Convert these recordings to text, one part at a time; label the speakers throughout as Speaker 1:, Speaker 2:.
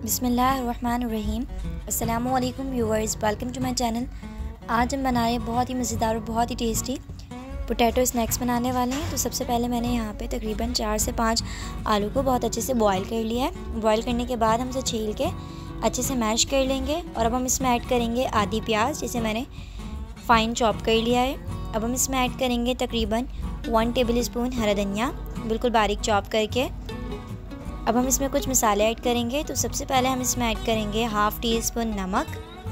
Speaker 1: बिस्मिल्लाहिर्रहमानिर्रहीम। अस्सलामुअलैकुम viewers, welcome to my channel. आज हम बना रहे हैं बहुत ही मज़ेदार और बहुत ही टेस्टी पोटैटो स्नैक्स बनाने वाले हैं। तो सबसे पहले मैंने यहाँ पे तकरीबन 4 से 5 आलू को बहुत अच्छे से बॉईल कर लिया है। बॉईल करने के बाद हम इसे छील के अच्छे से मैश कर लेंगे। और अब हम इसमें ऐड करेंगे आधी प्याज, जिसे मैंने फ़ाइन चॉप कर लिया है। अब हम इसमें ऐड करेंगे तकरीबन 1 टेबल स्पून हरा धनिया, बिल्कुल बारीक चॉप करके। अब हम इसमें कुछ मसाले ऐड करेंगे। तो सबसे पहले हम इसमें ऐड करेंगे हाफ़ टी स्पून नमक,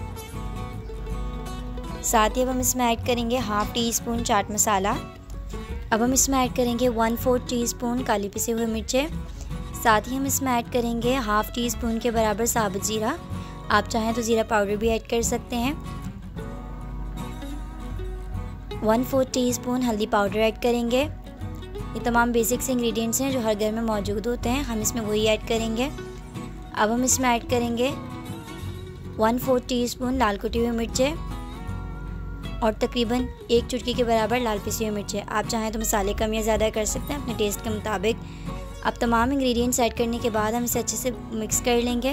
Speaker 1: साथ ही अब हम इसमें ऐड करेंगे हाफ़ टी स्पून चाट मसाला। अब हम इसमें ऐड करेंगे 1/4 टीस्पून काली पिसी हुई मिर्चें। साथ ही हम इसमें ऐड करेंगे हाफ़ टी स्पून के बराबर साबुत ज़ीरा। आप चाहें तो ज़ीरा पाउडर भी ऐड कर सकते हैं। 1/4 टीस्पून हल्दी पाउडर ऐड करेंगे। ये तमाम बेसिक से इंग्रेडिएंट्स हैं जो हर घर में मौजूद होते हैं, हम इसमें वही ऐड करेंगे। अब हम इसमें ऐड करेंगे 1/4 टीस्पून लाल कुटी हुई मिर्चें और तकरीबन 1 चुटकी के बराबर लाल पिसी हुई मिर्चें। आप चाहें तो मसाले कम या ज़्यादा कर सकते हैं अपने टेस्ट के मुताबिक। अब तमाम इंग्रेडिएंट्स ऐड करने के बाद हम इसे अच्छे से मिक्स कर लेंगे।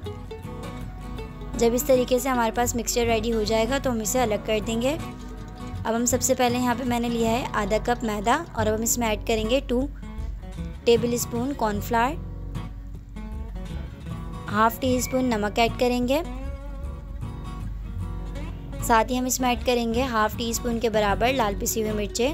Speaker 1: जब इस तरीके से हमारे पास मिक्सचर रेडी हो जाएगा तो हम इसे अलग कर देंगे। अब हम सबसे पहले यहाँ पे मैंने लिया है आधा कप मैदा और अब हम इसमें ऐड करेंगे 2 tablespoon cornflour, half teaspoon नमक ऐड करेंगे। साथ ही हम इसमें ऐड करेंगे हाफ़ टी स्पून के बराबर लाल पिसी हुई मिर्चें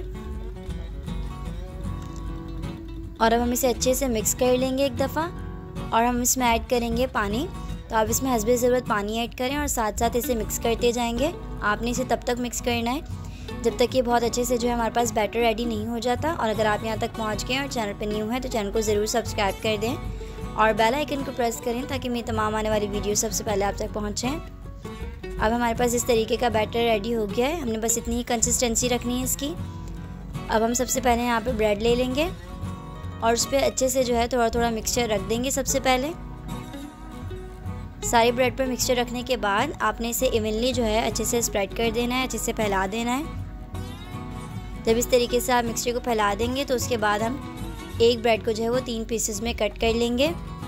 Speaker 1: और अब हम इसे अच्छे से मिक्स कर लेंगे एक दफ़ा। और हम इसमें ऐड करेंगे पानी। तो आप इसमें हस्बे ज़रूरत पानी ऐड करें और साथ साथ इसे मिक्स करते जाएंगे। आपने इसे तब तक मिक्स करना है जब तक ये बहुत अच्छे से जो है हमारे पास बैटर रेडी नहीं हो जाता। और अगर आप यहाँ तक पहुँच गए और चैनल पर न्यू हैं तो चैनल को ज़रूर सब्सक्राइब कर दें और बेल आइकन को प्रेस करें ताकि मेरी तमाम आने वाली वीडियो सबसे पहले आप तक पहुँचें। अब हमारे पास इस तरीके का बैटर रेडी हो गया है। हमने बस इतनी ही कंसिस्टेंसी रखनी है इसकी। अब हम सबसे पहले यहाँ पर ब्रेड ले लेंगे और उस पर अच्छे से जो है थोड़ा थोड़ा मिक्सचर रख देंगे। सबसे पहले सारी ब्रेड पर मिक्सचर रखने के बाद आपने इसे इवनली जो है अच्छे से स्प्रेड कर देना है, अच्छे से फैला देना है। जब इस तरीके से आप मिक्सचर को फैला देंगे तो उसके बाद हम एक ब्रेड को जो है वो 3 पीसेस में कट कर लेंगे।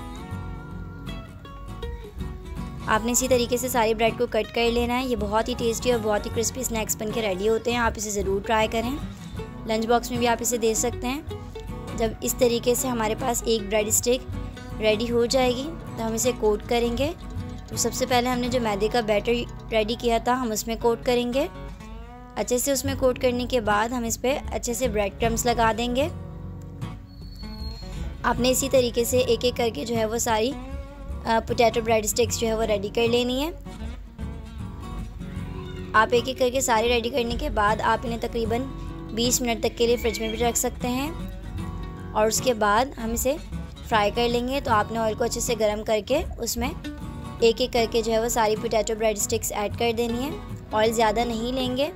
Speaker 1: आपने इसी तरीके से सारी ब्रेड को कट कर लेना है। ये बहुत ही टेस्टी और बहुत ही क्रिस्पी स्नैक्स बनके रेडी होते हैं। आप इसे ज़रूर ट्राई करें। लंच बॉक्स में भी आप इसे दे सकते हैं। जब इस तरीके से हमारे पास एक ब्रेड स्टिक रेडी हो जाएगी तो हम इसे कोट करेंगे। तो सबसे पहले हमने जो मैदे का बैटर रेडी किया था हम उसमें कोट करेंगे। अच्छे से उसमें कोट करने के बाद हम इस पर अच्छे से ब्रेड क्रम्स लगा देंगे। आपने इसी तरीके से एक एक करके जो है वो सारी पोटैटो ब्रेड स्टिक्स जो है वो रेडी कर लेनी है। आप एक एक करके सारी रेडी करने के बाद आप इन्हें तकरीबन 20 मिनट तक के लिए फ्रिज में भी रख सकते हैं और उसके बाद हम इसे फ्राई कर लेंगे। तो आपने ऑयल को अच्छे से गर्म करके उसमें एक एक करके जो है वो सारी पोटैटो ब्रेड स्टिक्स ऐड कर देनी है। ऑयल ज़्यादा नहीं लेंगे,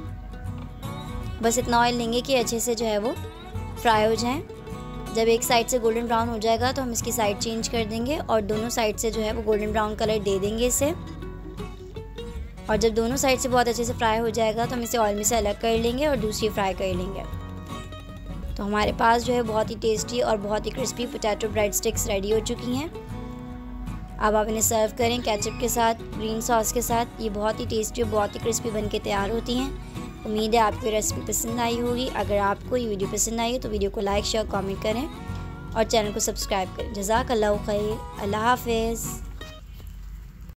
Speaker 1: बस इतना ऑयल लेंगे कि अच्छे से जो है वो फ्राई हो जाएं। जब एक साइड से गोल्डन ब्राउन हो जाएगा तो हम इसकी साइड चेंज कर देंगे और दोनों साइड से जो है वो गोल्डन ब्राउन कलर दे देंगे इसे। और जब दोनों साइड से बहुत अच्छे से फ्राई हो जाएगा तो हम इसे ऑयल में से अलग कर लेंगे और दूसरी फ्राई कर लेंगे। तो हमारे पास जो है बहुत ही टेस्टी और बहुत ही crispy potato breadsticks ready हो चुकी हैं। अब आप इन्हें सर्व करें केचप के साथ, ग्रीन सॉस के साथ। ये बहुत ही टेस्टी और बहुत ही क्रिस्पी बनके तैयार होती हैं। उम्मीद है आपको रेसिपी पसंद आई होगी। अगर आपको ये वीडियो पसंद आई हो तो वीडियो को लाइक शेयर कमेंट करें और चैनल को सब्सक्राइब करें। जज़ाकल्लाहु खैर। अल्लाह हाफ़िज़।